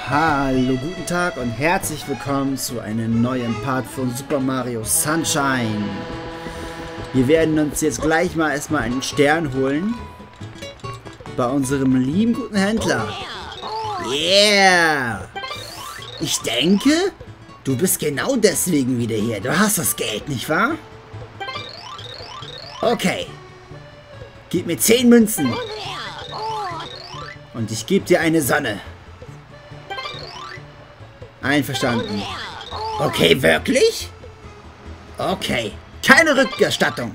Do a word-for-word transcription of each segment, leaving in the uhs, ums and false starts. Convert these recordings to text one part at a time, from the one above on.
Hallo, guten Tag und herzlich willkommen zu einem neuen Part von Super Mario Sunshine. Wir werden uns jetzt gleich mal erstmal einen Stern holen. Bei unserem lieben guten Händler. Yeah! Ich denke, du bist genau deswegen wieder hier. Du hast das Geld, nicht wahr? Okay. Gib mir zehn Münzen. Und ich gebe dir eine Sonne. Einverstanden. Okay, wirklich? Okay. Keine Rückerstattung.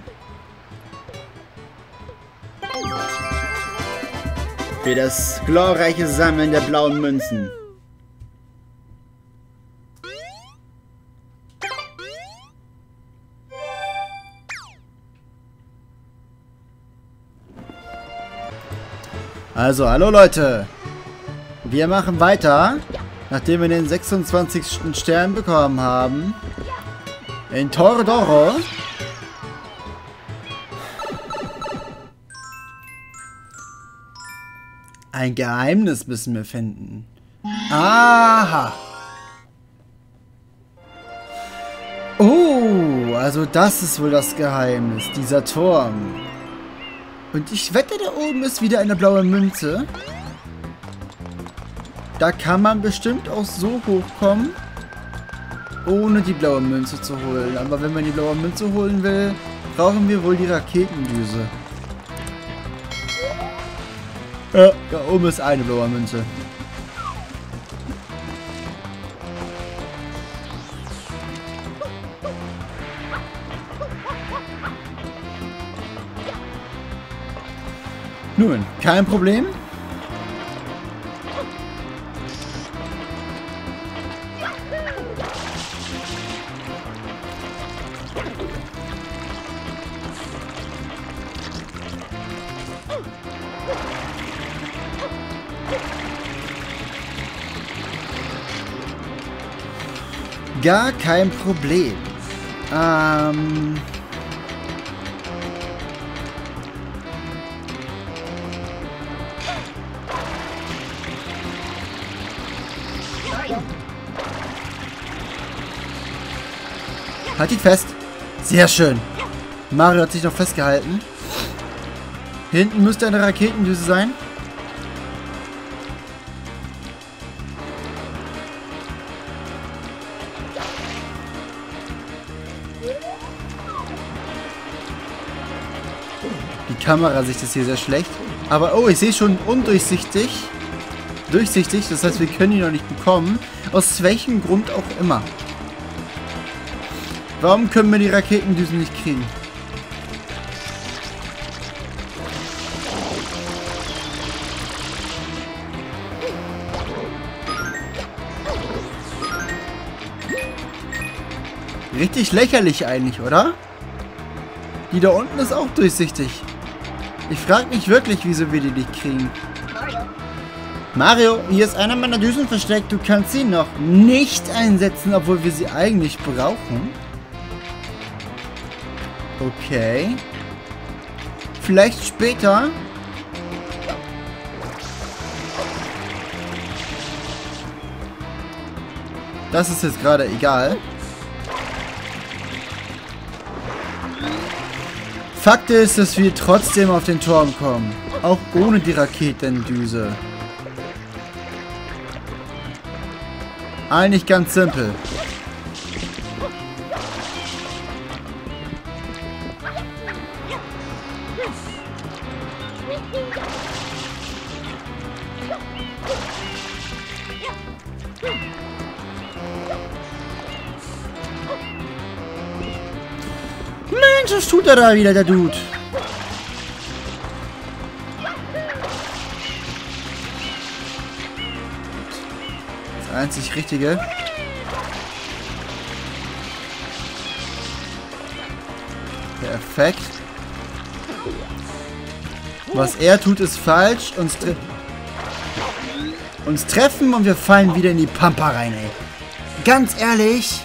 Für das glorreiche Sammeln der blauen Münzen. Also, hallo Leute. Wir machen weiter. Nachdem wir den sechsundzwanzigsten Stern bekommen haben. In Torodoro. Ein Geheimnis müssen wir finden. Aha. Oh, also das ist wohl das Geheimnis. Dieser Turm. Und ich wette, da oben ist wieder eine blaue Münze. Da kann man bestimmt auch so hochkommen, ohne die blaue Münze zu holen. Aber wenn man die blaue Münze holen will, brauchen wir wohl die Raketendüse. Ja, da oben ist eine blaue Münze. Nun, kein Problem. Gar kein Problem. Ähm... Halt ihn fest. Sehr schön. Mario hat sich noch festgehalten. Hinten müsste eine Raketendüse sein. Die Kamerasicht ist hier sehr schlecht. Aber oh, ich sehe schon undurchsichtig. Durchsichtig, das heißt, wir können ihn noch nicht bekommen. Aus welchem Grund auch immer. Warum können wir die Raketendüsen nicht kriegen? Richtig lächerlich eigentlich, oder? Die da unten ist auch durchsichtig. Ich frage mich wirklich, wieso wir die nicht kriegen. Mario, hier ist einer meiner Düsen versteckt. Du kannst sie noch nicht einsetzen, obwohl wir sie eigentlich brauchen. Okay. Vielleicht später. Das ist jetzt gerade egal. Fakt ist, dass wir trotzdem auf den Turm kommen. Auch ohne die Raketendüse. Eigentlich ganz simpel. Mensch, was tut er da wieder, der Dude? Das einzig Richtige. Perfekt. Was er tut, ist falsch. Uns, tre uns treffen und wir fallen wieder in die Pampa rein, ey. Ganz ehrlich.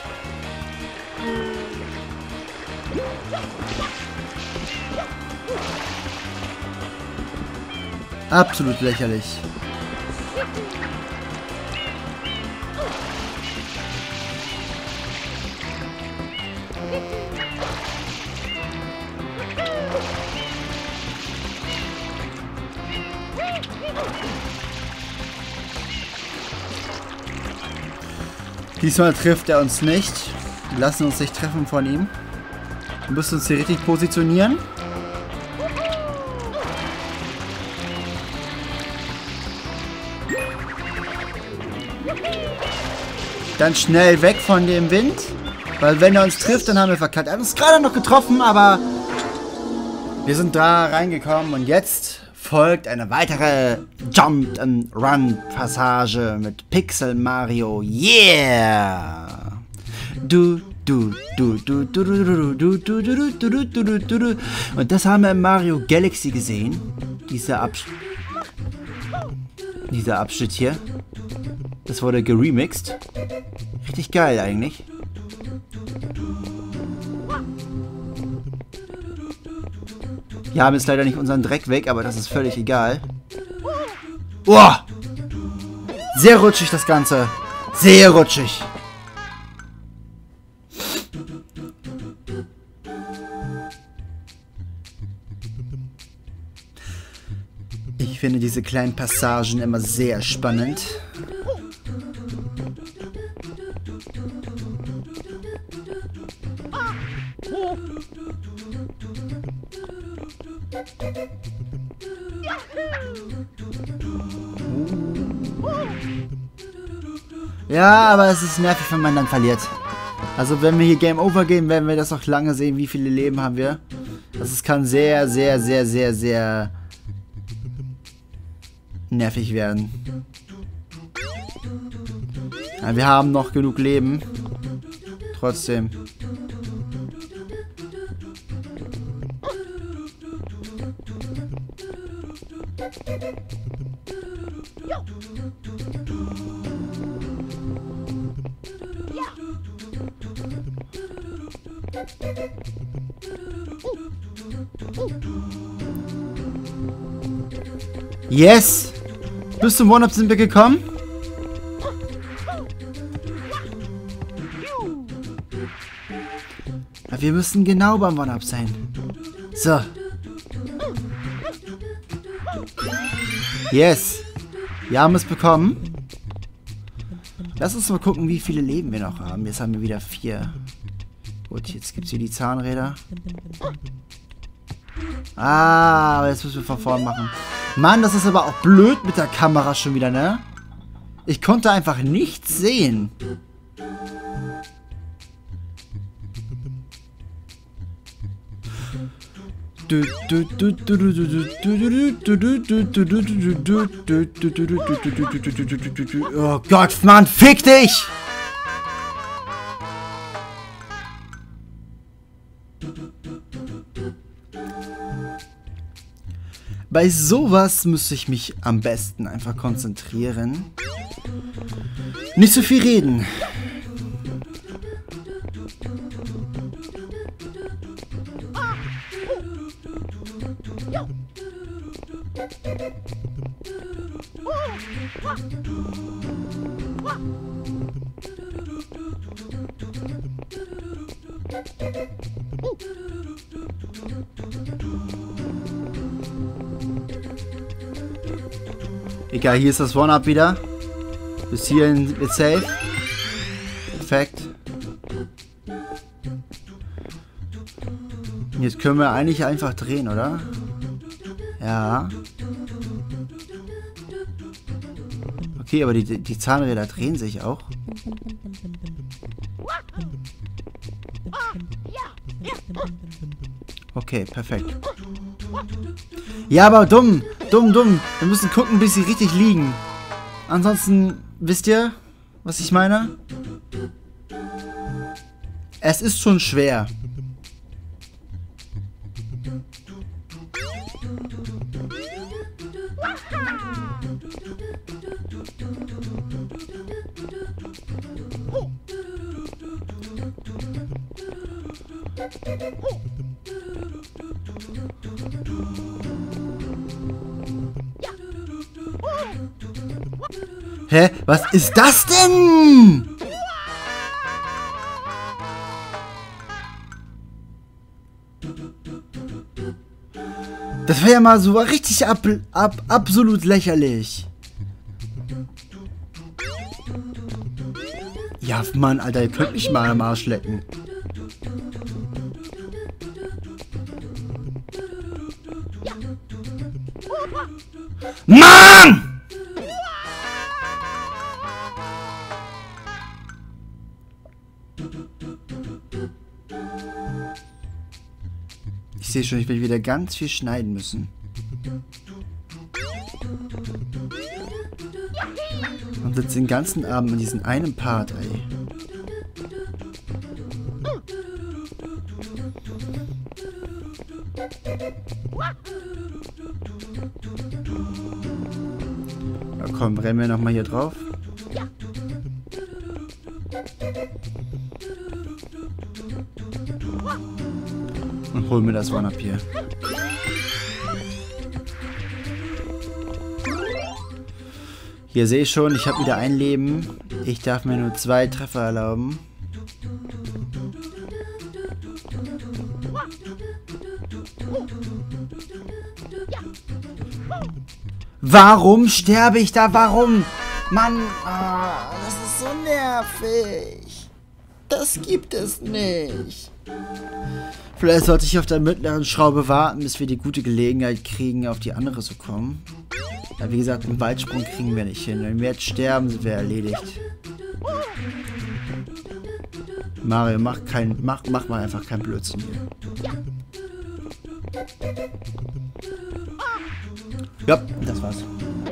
Absolut lächerlich. Diesmal trifft er uns nicht. Wir lassen uns nicht treffen von ihm. Wir müssen uns hier richtig positionieren. Dann schnell weg von dem Wind. Weil wenn er uns trifft, dann haben wir verkackt. Er hat uns gerade noch getroffen, aber wir sind da reingekommen. Und jetzt folgt eine weitere Jump-and-Run-Passage mit Pixel Mario. Yeah! Du, du, du, du, du, du, du, du, du, du, du, du, du, du. Und das haben wir in Mario Galaxy gesehen. Dieser Abschnitt. Dieser Abschnitt hier. Das wurde geremixed. Richtig geil eigentlich. Wir haben jetzt leider nicht unseren Dreck weg, aber das ist völlig egal. Oh! Sehr rutschig das Ganze. Sehr rutschig. Ich finde diese kleinen Passagen immer sehr spannend. Ja, aber es ist nervig, wenn man dann verliert. Also wenn wir hier Game Over gehen, werden wir das auch lange sehen, wie viele Leben haben wir. Also es kann sehr, sehr, sehr, sehr, sehr nervig werden. Ja, wir haben noch genug Leben. Trotzdem. Yes! Bis zum One-Up sind wir gekommen. Aber wir müssen genau beim One-Up sein. So. Yes! Wir haben es bekommen. Lass uns mal gucken, wie viele Leben wir noch haben. Jetzt haben wir wieder vier. Gut, jetzt gibt es hier die Zahnräder. Ah, jetzt müssen wir von vorn machen. Mann, das ist aber auch blöd mit der Kamera schon wieder, ne? Ich konnte einfach nichts sehen. Oh Gott, Mann, fick dich! Bei sowas müsste ich mich am besten einfach konzentrieren. Nicht so viel reden. Egal, hier ist das One-Up wieder. Bis hierhin wird safe. Perfekt. Jetzt können wir eigentlich einfach drehen, oder? Ja. Okay, aber die, die Zahnräder drehen sich auch. Okay, perfekt. Ja, aber dumm, dumm, dumm. Wir müssen gucken, bis sie richtig liegen. Ansonsten, wisst ihr, was ich meine? Es ist schon schwer. Hä? Was ist das denn? Das war ja mal so richtig ab, ab, absolut lächerlich. Ja, Mann, Alter, ihr könnt mich mal am Arsch lecken. Mann! Ich sehe schon, ich werde wieder ganz viel schneiden müssen. Und sitze den ganzen Abend in diesem einen Part, ey. Na komm, rennen wir nochmal hier drauf. Und holen mir das One-Up hier. Hier sehe ich schon, ich habe wieder ein Leben. Ich darf mir nur zwei Treffer erlauben. Warum sterbe ich da? Warum? Mann, ah, das ist so nervig. Das gibt es nicht. Vielleicht sollte ich auf der mittleren Schraube warten, bis wir die gute Gelegenheit kriegen, auf die andere zu kommen. Ja, wie gesagt, einen Weitsprung kriegen wir nicht hin. Wenn wir jetzt sterben, sind wir erledigt. Mario, mach kein, mach, mach mal einfach keinen Blödsinn hier. Ja, das war's.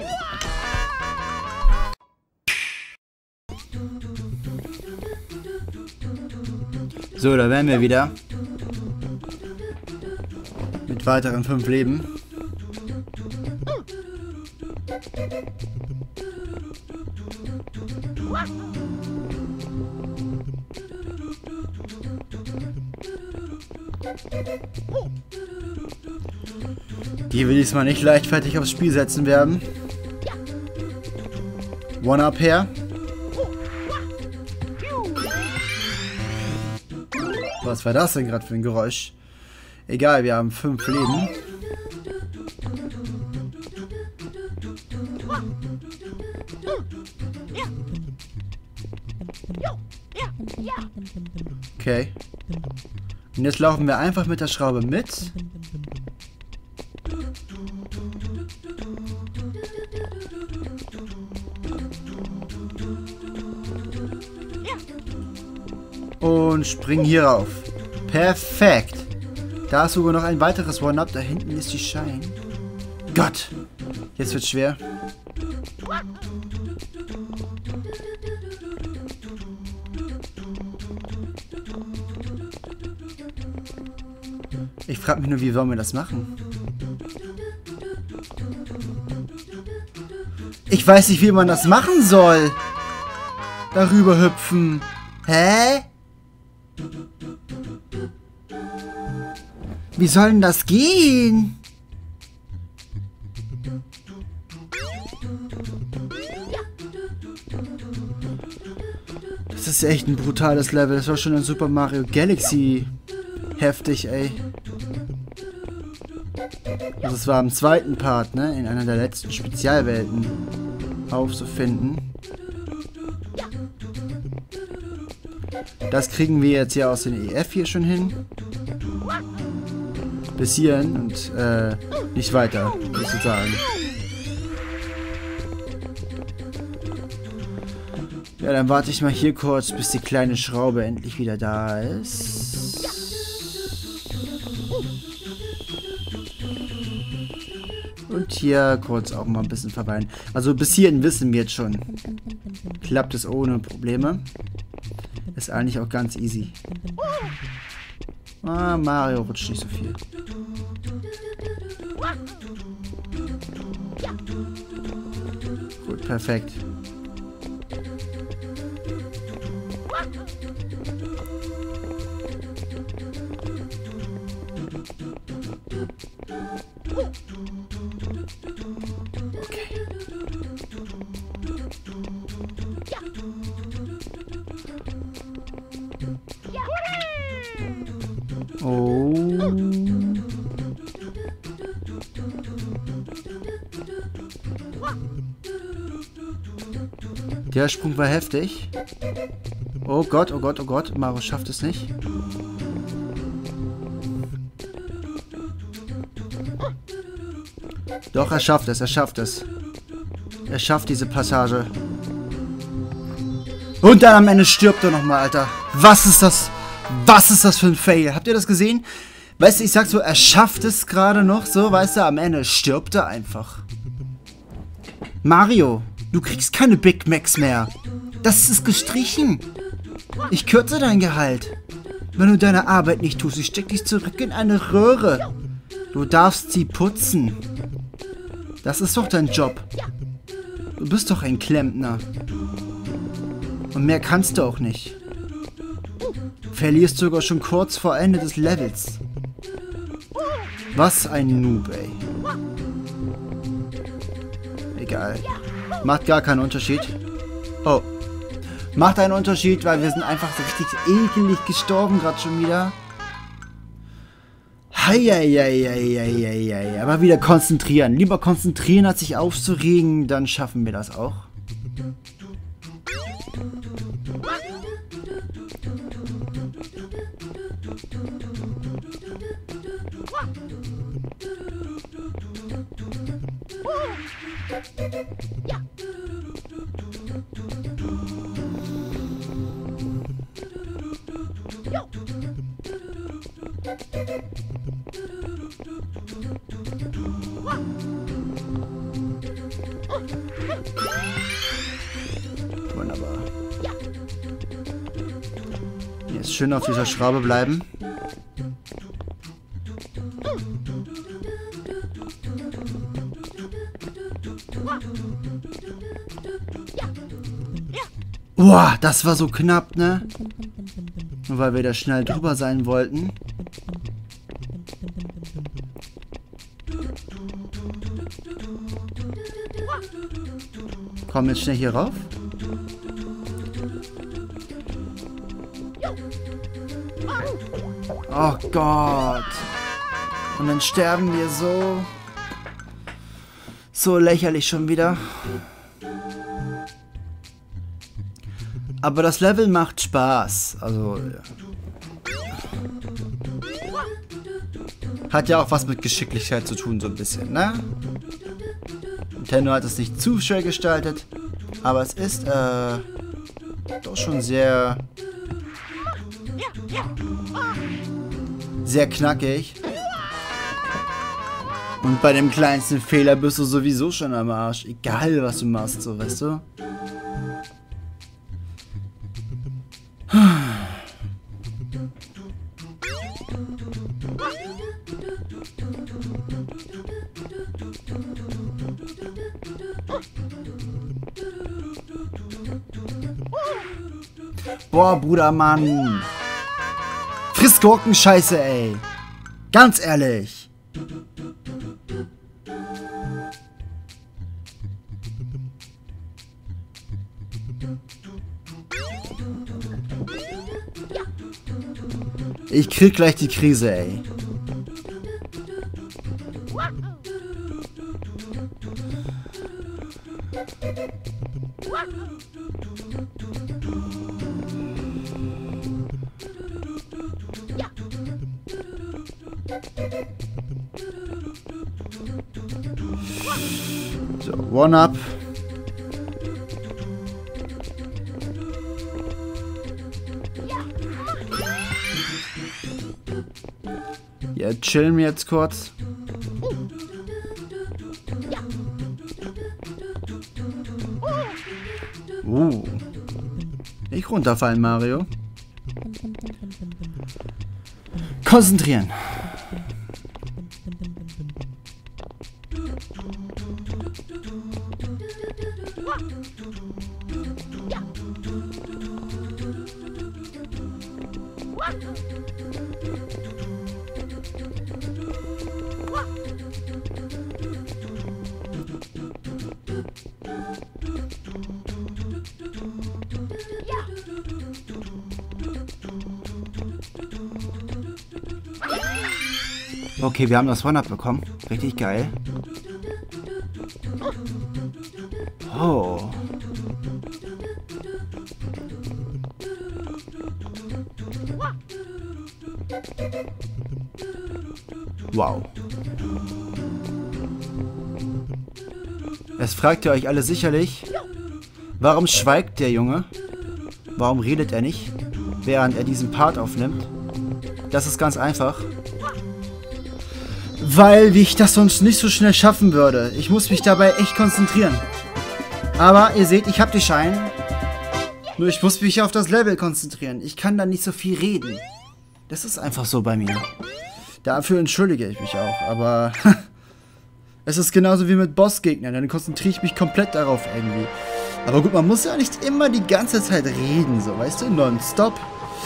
So, da wären wir wieder. Mit weiteren fünf Leben. Die will diesmal nicht leichtfertig aufs Spiel setzen werden. One-Up her. Was war das denn gerade für ein Geräusch? Egal, wir haben fünf Leben. Okay. Und jetzt laufen wir einfach mit der Schraube mit. Und springen hier rauf. Perfekt. Da ist sogar noch ein weiteres One-Up. Da hinten ist die Shine. Gott. Jetzt wird's schwer. Ich frage mich nur, wie wollen wir das machen? Ich weiß nicht, wie man das machen soll. Darüber hüpfen. Hä? Wie soll denn das gehen? Das ist echt ein brutales Level. Das war schon in Super Mario Galaxy heftig, ey. Also es war im zweiten Part, ne? In einer der letzten Spezialwelten aufzufinden. Das kriegen wir jetzt ja aus den E F hier schon hin. Bis hierhin und äh, nicht weiter, sozusagen. Ja, dann warte ich mal hier kurz, bis die kleine Schraube endlich wieder da ist. Und hier kurz auch mal ein bisschen verweilen. Also bis hierhin wissen wir jetzt schon. Klappt es ohne Probleme. Ist eigentlich auch ganz easy. Ah, Mario rutscht nicht so viel. Gut, perfekt. Okay. Oh. Der Sprung war heftig. Oh Gott, oh Gott, oh Gott. Mario schafft es nicht. Doch, er schafft es, er schafft es. Er schafft diese Passage. Und dann am Ende stirbt er nochmal, Alter. Was ist das? Was ist das für ein Fail? Habt ihr das gesehen? Weißt du, ich sag so, er schafft es gerade noch so, weißt du, am Ende stirbt er einfach. Mario, du kriegst keine Big Macs mehr. Das ist gestrichen. Ich kürze dein Gehalt. Wenn du deine Arbeit nicht tust, ich steck dich zurück in eine Röhre. Du darfst sie putzen. Das ist doch dein Job. Du bist doch ein Klempner. Und mehr kannst du auch nicht. Verlierst sogar schon kurz vor Ende des Levels. Was ein Noob, ey. Egal. Macht gar keinen Unterschied. Oh. Macht einen Unterschied, weil wir sind einfach so richtig ekelig gestorben gerade schon wieder. Heieieiei. Aber wieder konzentrieren. Lieber konzentrieren, als sich aufzuregen. Dann schaffen wir das auch. Wunderbar. Jetzt schön auf dieser Schraube bleiben. Boah, das war so knapp, ne? Nur weil wir da schnell drüber sein wollten. Komm jetzt schnell hier rauf. Oh Gott. Und dann sterben wir so. So lächerlich schon wieder. Aber das Level macht Spaß. Also. Hat ja auch was mit Geschicklichkeit zu tun, so ein bisschen, ne? Nintendo hat es nicht zu schwer gestaltet. Aber es ist, äh. doch schon sehr. Sehr knackig. Und bei dem kleinsten Fehler bist du sowieso schon am Arsch. Egal, was du machst, so, weißt du? Boah, Bruder, Mann. Friss Gurkenscheiße, ey. Ganz ehrlich. Ich krieg gleich die Krise, ey. So, One-Up. Ja, chillen wir jetzt kurz. Uh. Nicht runterfallen, Mario. Konzentrieren. Okay, wir haben das One-Up bekommen. Richtig geil. Oh. Wow. Jetzt fragt ihr euch alle sicherlich, warum schweigt der Junge? Warum redet er nicht, während er diesen Part aufnimmt? Das ist ganz einfach. Weil ich das sonst nicht so schnell schaffen würde. Ich muss mich dabei echt konzentrieren. Aber ihr seht, ich habe die Scheine. Nur ich muss mich auf das Level konzentrieren. Ich kann da nicht so viel reden. Das ist einfach so bei mir. Dafür entschuldige ich mich auch. Aber es ist genauso wie mit Bossgegnern. Dann konzentriere ich mich komplett darauf irgendwie. Aber gut, man muss ja nicht immer die ganze Zeit reden. So, weißt du, nonstop.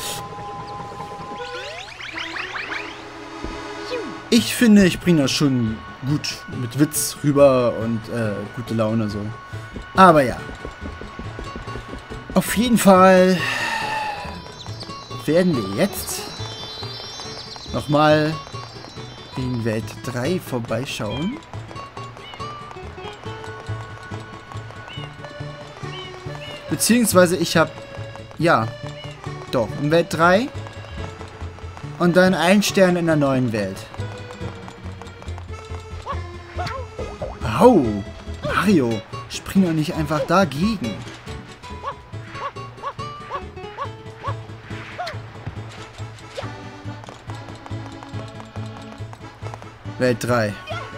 Ich finde, ich bringe das schon gut mit Witz rüber und äh, gute Laune so. Aber ja. Auf jeden Fall werden wir jetzt nochmal in Welt drei vorbeischauen. Beziehungsweise ich habe, ja, doch, in Welt drei und dann ein Stern in der neuen Welt. Au! Mario, spring doch nicht einfach dagegen. Welt drei.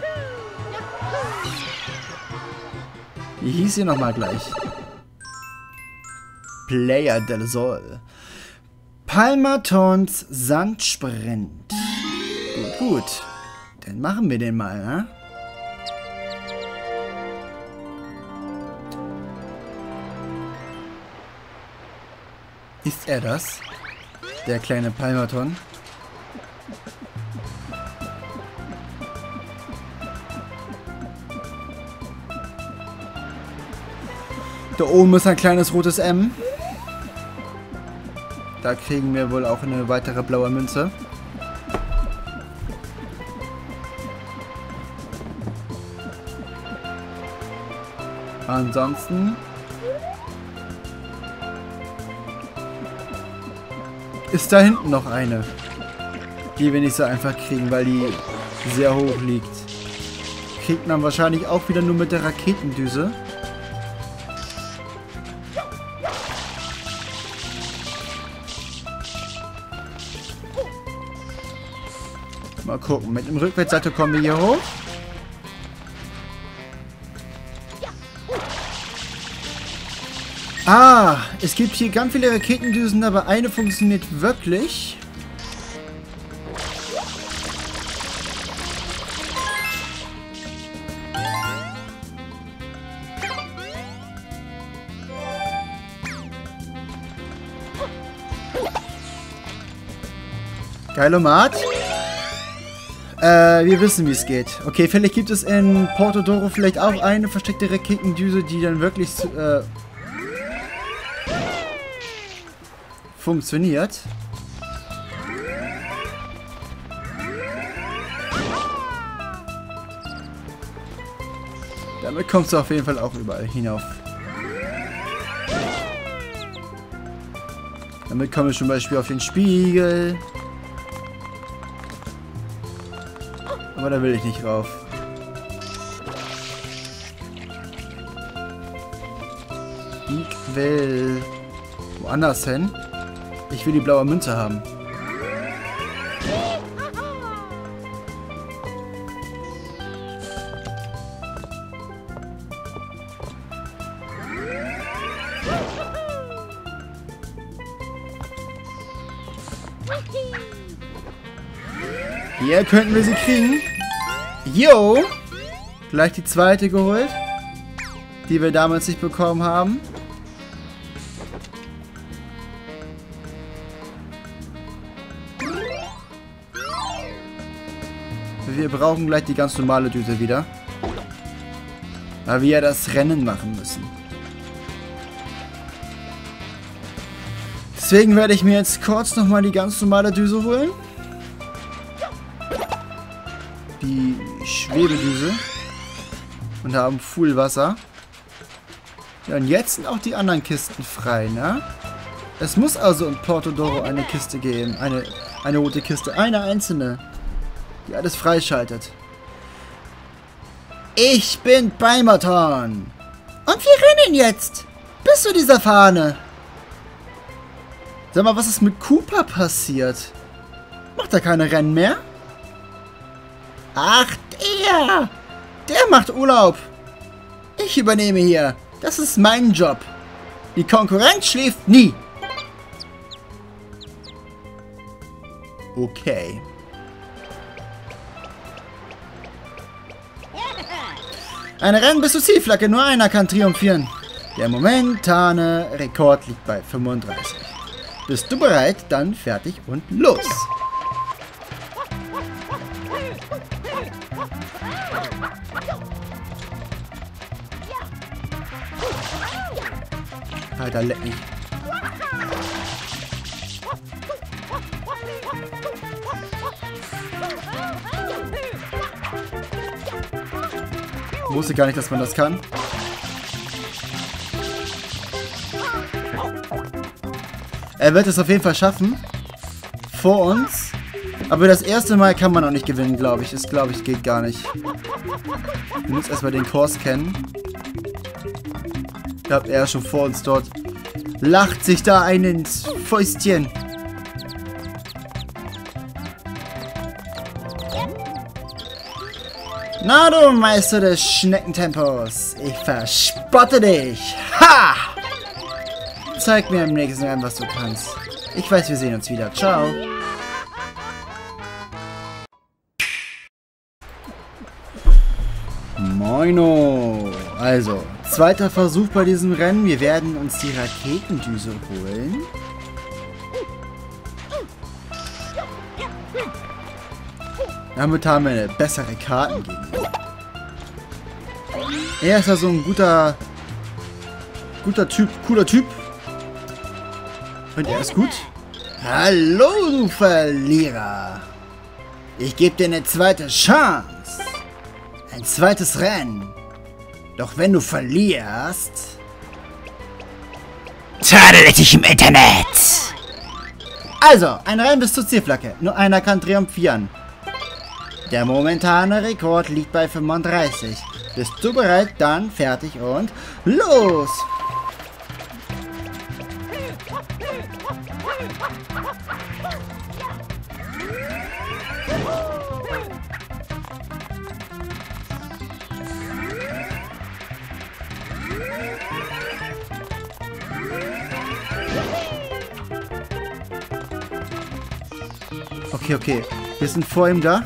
Wie hieß sie nochmal gleich? Player del Sol. Palmatons Sandsprint. Gut, gut. Dann machen wir den mal, ne? Ist er das? Der kleine Palmaton? Da oben ist ein kleines rotes M. Da kriegen wir wohl auch eine weitere blaue Münze. Ansonsten ist da hinten noch eine, die wir nicht so einfach kriegen, weil die sehr hoch liegt. Kriegt man wahrscheinlich auch wieder nur mit der Raketendüse. Mal gucken, mit dem Rückwärtssalto kommen wir hier hoch. Ah, es gibt hier ganz viele Raketendüsen, aber eine funktioniert wirklich. Geilomat. Äh, wir wissen, wie es geht. Okay, vielleicht gibt es in Portodoro vielleicht auch eine versteckte Raketendüse, die dann wirklich äh, funktioniert. Damit kommst du auf jeden Fall auch überall hinauf. Damit komme ich zum Beispiel auf den Spiegel. Aber da will ich nicht rauf. Ich will woanders hin. Ich will die blaue Münze haben. Hier könnten wir sie kriegen. Jo! Gleich die zweite geholt. Die wir damals nicht bekommen haben. Wir brauchen gleich die ganz normale Düse wieder. Weil wir ja das Rennen machen müssen. Deswegen werde ich mir jetzt kurz nochmal die ganz normale Düse holen. Die Schwebedüse. Und haben Full Wasser. Ja, und jetzt sind auch die anderen Kisten frei, ne? Es muss also in Portodoro eine Kiste geben. Eine, eine rote Kiste. Eine einzelne. die alles freischaltet. Ich bin Beimerton. Und wir rennen jetzt. Bis zu dieser Fahne. Sag mal, was ist mit Koopa passiert? Macht er keine Rennen mehr? Ach, der. Der macht Urlaub. Ich übernehme hier. Das ist mein Job. Die Konkurrenz schläft nie. Okay. Ein Rennen bis zur Zielflagge. Nur einer kann triumphieren. Der momentane Rekord liegt bei fünfunddreißig. Bist du bereit? Dann fertig und los. Alter, leck mich. Ich wusste gar nicht, dass man das kann. Er wird es auf jeden Fall schaffen. Vor uns. Aber das erste Mal kann man noch nicht gewinnen, glaube ich. Das glaube ich geht gar nicht. Du musst erstmal den Kurs kennen. Ich glaube, er ist schon vor uns dort. Lacht sich da ein ins Fäustchen. Na du Meister des Schneckentempos. Ich verspotte dich. Ha! Zeig mir im nächsten Rennen, was du kannst. Ich weiß, wir sehen uns wieder. Ciao. Moino. Also, zweiter Versuch bei diesem Rennen. Wir werden uns die Raketendüse holen. Damit haben wir eine bessere Karten gegen ihn. Er ist ja so ein guter, guter Typ, cooler Typ. Und er ist gut. Hallo, du Verlierer. Ich gebe dir eine zweite Chance. Ein zweites Rennen. Doch wenn du verlierst... tadel dich im Internet. Also, ein Rennen bis zur Zielflagge. Nur einer kann triumphieren. Der momentane Rekord liegt bei fünfunddreißig. Bist du bereit? Dann fertig und los! Okay, okay. Wir sind vor ihm da.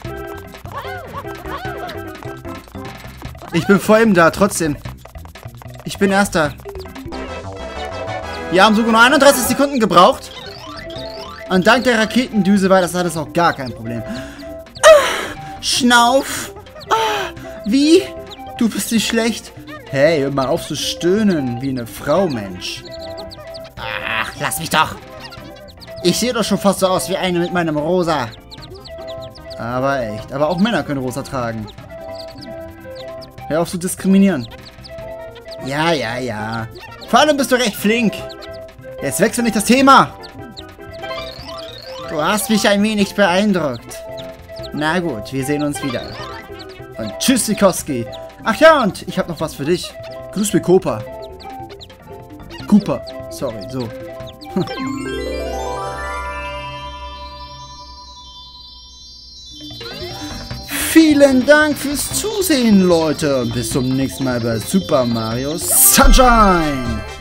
Ich bin vor ihm da, trotzdem. Ich bin Erster. Wir haben sogar nur einunddreißig Sekunden gebraucht. Und dank der Raketendüse war das alles auch gar kein Problem. Ah, Schnauf. Ah, wie? Du bist nicht schlecht. Hey, hör mal auf zu stöhnen wie eine Frau, Mensch. Ach, lass mich doch. Ich sehe doch schon fast so aus wie eine mit meinem Rosa. Aber echt. Aber auch Männer können Rosa tragen. Hör auf zu diskriminieren. Ja, ja, ja. Vor allem bist du recht flink. Jetzt wechsel nicht das Thema. Du hast mich ein wenig beeindruckt. Na gut, wir sehen uns wieder. Und tschüss, Sikowski. Ach ja, und ich habe noch was für dich. Grüß mir Koopa. Cooper. Sorry, so. Vielen Dank fürs Zusehen, Leute. Und bis zum nächsten Mal bei Super Mario Sunshine.